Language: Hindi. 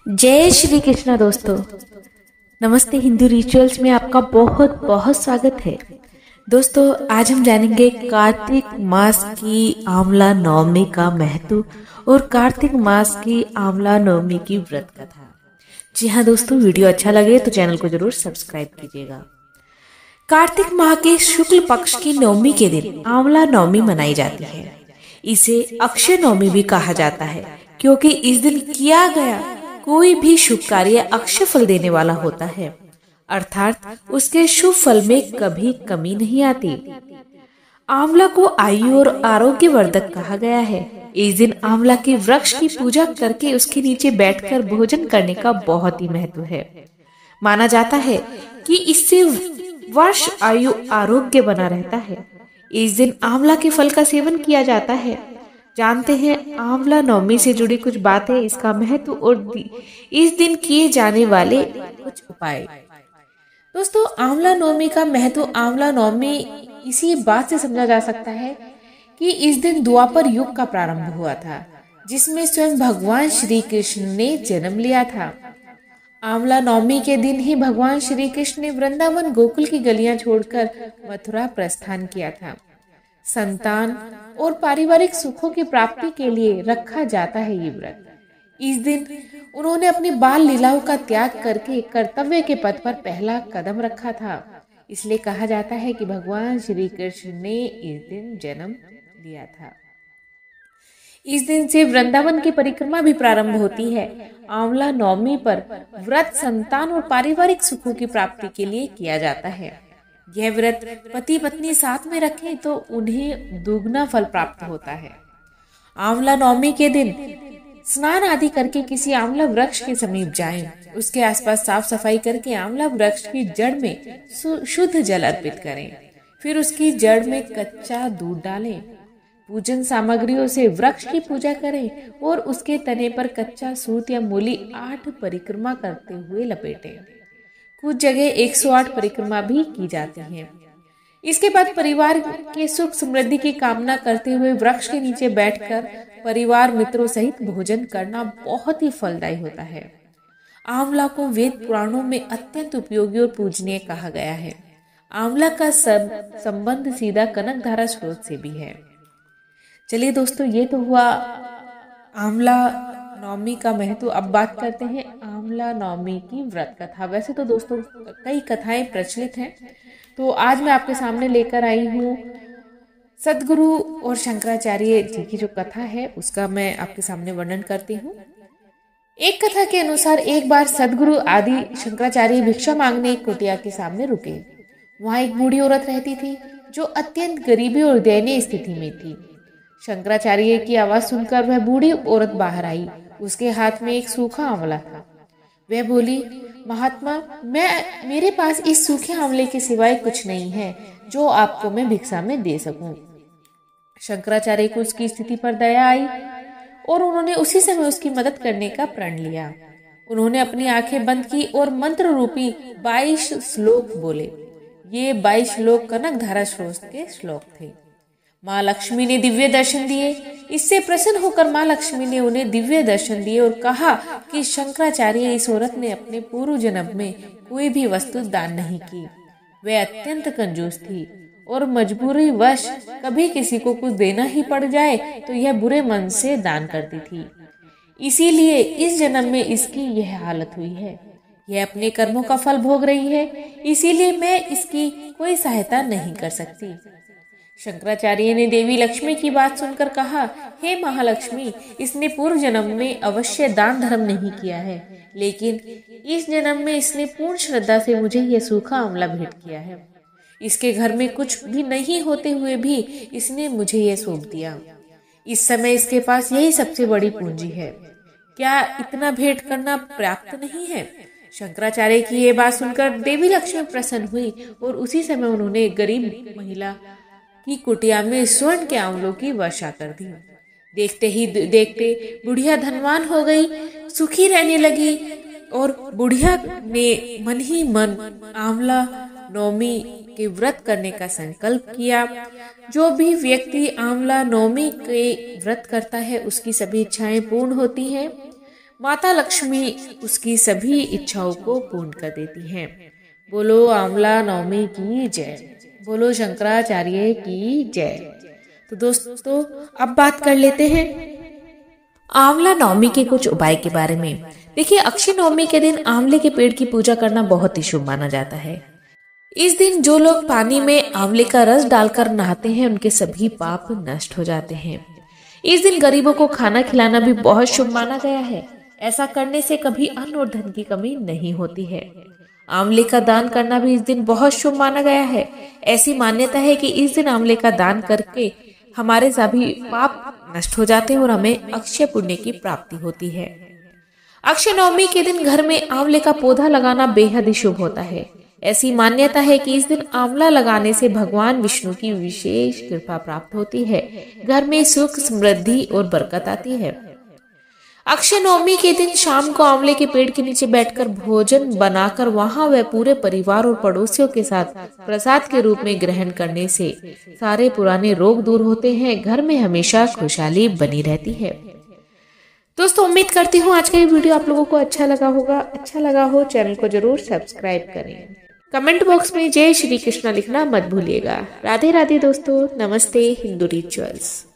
जय श्री कृष्णा दोस्तों। नमस्ते हिंदू रिचुअल्स में आपका बहुत बहुत स्वागत है। दोस्तों आज हम जानेंगे कार्तिक मास की आंवला नवमी का महत्व और कार्तिक मास की आंवला नवमी की व्रत कथा। जी हाँ दोस्तों, वीडियो अच्छा लगे तो चैनल को जरूर सब्सक्राइब कीजिएगा। कार्तिक माह के शुक्ल पक्ष की नवमी के दिन आंवला नवमी मनाई जाती है। इसे अक्षय नवमी भी कहा जाता है क्योंकि इस दिन किया गया कोई भी शुभ कार्य अक्षय फल देने वाला होता है, अर्थात उसके शुभ फल में कभी कमी नहीं आती। आंवला को आयु और आरोग्य वर्धक कहा गया है। इस दिन आंवला के वृक्ष की पूजा करके उसके नीचे बैठकर भोजन करने का बहुत ही महत्व है। माना जाता है कि इससे वर्ष आयु आरोग्य बना रहता है। इस दिन आंवला के फल का सेवन किया जाता है। जानते हैं आंवला नवमी से जुड़ी कुछ बातें, इसका महत्व और इस दिन किए जाने वाले कुछ उपाय। दोस्तों आंवला नवमी का महत्व, आंवला नवमी इसी बात से समझा जा सकता है कि इस दिन द्वापर युग का प्रारंभ हुआ था, जिसमें स्वयं भगवान श्री कृष्ण ने जन्म लिया था। आंवला नवमी के दिन ही भगवान श्री कृष्ण ने वृंदावन गोकुल की गलियां छोड़कर मथुरा प्रस्थान किया था। संतान और पारिवारिक सुखों की प्राप्ति के लिए रखा जाता है ये व्रत। इस दिन उन्होंने अपनी बाल लीलाओं का त्याग करके कर्तव्य के पथ पर पहला कदम रखा था। इसलिए कहा जाता है कि भगवान श्री कृष्ण ने इस दिन जन्म लिया था। इस दिन से वृंदावन की परिक्रमा भी प्रारंभ होती है। आंवला नवमी पर व्रत संतान और पारिवारिक सुखों की प्राप्ति के लिए किया जाता है। यह व्रत पति पत्नी साथ में रखें तो उन्हें दुगना फल प्राप्त होता है। आंवला नवमी के दिन स्नान आदि करके किसी आंवला वृक्ष के समीप जाएं। उसके आसपास साफ सफाई करके आंवला वृक्ष की जड़ में शुद्ध जल अर्पित करें। फिर उसकी जड़ में कच्चा दूध डालें। पूजन सामग्रियों से वृक्ष की पूजा करें और उसके तने पर कच्चा सूत या मूली 8 परिक्रमा करते हुए लपेटें। कुछ जगह 108 परिक्रमा भी की जाती हैं। इसके बाद परिवार के सुख समृद्धि की कामना करते हुए वृक्ष के नीचे बैठकर परिवार मित्रों सहित भोजन करना बहुत ही फलदायी होता है। आंवला को वेद पुराणों में अत्यंत उपयोगी और पूजनीय कहा गया है। आंवला का संबंध सीधा कनकधारा स्रोत से भी है। चलिए दोस्तों, ये तो हुआ आंवला नवमी का महत्व। अब बात करते हैं आंवला नवमी की व्रत कथा। वैसे तो दोस्तों कई कथाएं प्रचलित हैं, तो आज मैं आपके सामने लेकर आई हूँ सदगुरु और शंकराचार्य जी की जो कथा है उसका मैं आपके सामने वर्णन करती हूँ। एक कथा के अनुसार एक बार सदगुरु आदि शंकराचार्य भिक्षा मांगने एक कुटिया के सामने रुके। वहां एक बूढ़ी औरत रहती थी जो अत्यंत गरीबी और दयनीय स्थिति में थी। शंकराचार्य की आवाज सुनकर वह बूढ़ी औरत बाहर आई। उसके हाथ में एक सूखा आंवला था। वह बोली, महात्मा, मेरे पास इस सूखे आंवले के सिवाय कुछ नहीं है जो आपको मैं भिक्षा में दे सकूं। शंकराचार्य को उसकी स्थिति पर दया आई और उन्होंने उसी समय उसकी मदद करने का प्रण लिया। उन्होंने अपनी आंखें बंद की और मंत्र रूपी 22 श्लोक बोले। ये 22 श्लोक कनकधारा स्रोत के श्लोक थे। माँ लक्ष्मी ने दिव्य दर्शन दिए। इससे प्रसन्न होकर माँ लक्ष्मी ने उन्हें दिव्य दर्शन दिए और कहा कि शंकराचार्य, इस औरत ने अपने पूर्व जन्म में कोई भी वस्तु दान नहीं की। वह अत्यंत कंजूस थी और मजबूरी वश कभी किसी को कुछ देना ही पड़ जाए तो यह बुरे मन से दान करती थी। इसीलिए इस जन्म में इसकी यह हालत हुई है। यह अपने कर्मों का फल भोग रही है, इसीलिए मैं इसकी कोई सहायता नहीं कर सकती। शंकराचार्य ने देवी लक्ष्मी की बात सुनकर कहा, हे महालक्ष्मी, इसने पूर्व जन्म में अवश्य दान धर्म नहीं किया है, लेकिन इस जन्म में इसने पूर्ण श्रद्धा से मुझे यह सूखा आंवला भेंट किया है। इसके घर में कुछ भी नहीं होते हुए भी इसने मुझे यह सौंप दिया। इस समय इसके पास यही सबसे बड़ी पूंजी है। क्या इतना भेंट करना पर्याप्त नहीं है? शंकराचार्य की यह बात सुनकर देवी लक्ष्मी प्रसन्न हुई और उसी समय उन्होंने गरीब महिला की कुटिया में स्वर्ण के आंवलों की वर्षा कर दी। देखते ही देखते बुढ़िया धनवान हो गई, सुखी रहने लगी और बुढ़िया ने मन ही मन आंवला नवमी के व्रत करने का संकल्प किया। जो भी व्यक्ति आंवला नवमी के व्रत करता है उसकी सभी इच्छाएं पूर्ण होती हैं। माता लक्ष्मी उसकी सभी इच्छाओं को पूर्ण कर देती हैं। बोलो आंवला नवमी की जय, बोलो शंकराचार्य की जय। तो दोस्तों अब बात कर लेते हैं आंवला नवमी के कुछ उपाय के बारे में। देखिए, अक्षय नवमी के दिन आंवले के पेड़ की पूजा करना बहुत ही शुभ माना जाता है। इस दिन जो लोग पानी में आंवले का रस डालकर नहाते हैं उनके सभी पाप नष्ट हो जाते हैं। इस दिन गरीबों को खाना खिलाना भी बहुत शुभ माना गया है। ऐसा करने से कभी अन्न और धन की कमी नहीं होती है। आंवले का दान करना भी इस दिन बहुत शुभ माना गया है। ऐसी मान्यता है कि इस दिन आंवले का दान करके हमारे सभी पाप नष्ट हो जाते हैं और हमें अक्षय पुण्य की प्राप्ति होती है। अक्षय नवमी के दिन घर में आंवले का पौधा लगाना बेहद ही शुभ होता है। ऐसी मान्यता है कि इस दिन आंवला लगाने से भगवान विष्णु की विशेष कृपा प्राप्त होती है, घर में सुख समृद्धि और बरकत आती है। अक्षय नवमी के दिन शाम को आंवले के पेड़ के नीचे बैठकर भोजन बनाकर वहां वह पूरे परिवार और पड़ोसियों के साथ प्रसाद के रूप में ग्रहण करने से सारे पुराने रोग दूर होते हैं, घर में हमेशा खुशहाली बनी रहती है। दोस्तों उम्मीद करती हूँ आज का ये वीडियो आप लोगों को अच्छा लगा होगा। अच्छा लगा हो चैनल को जरूर सब्सक्राइब करें। कमेंट बॉक्स में जय श्री कृष्णा लिखना मत भूलिएगा। राधे राधे दोस्तों, नमस्ते हिंदू रिचुअल्स।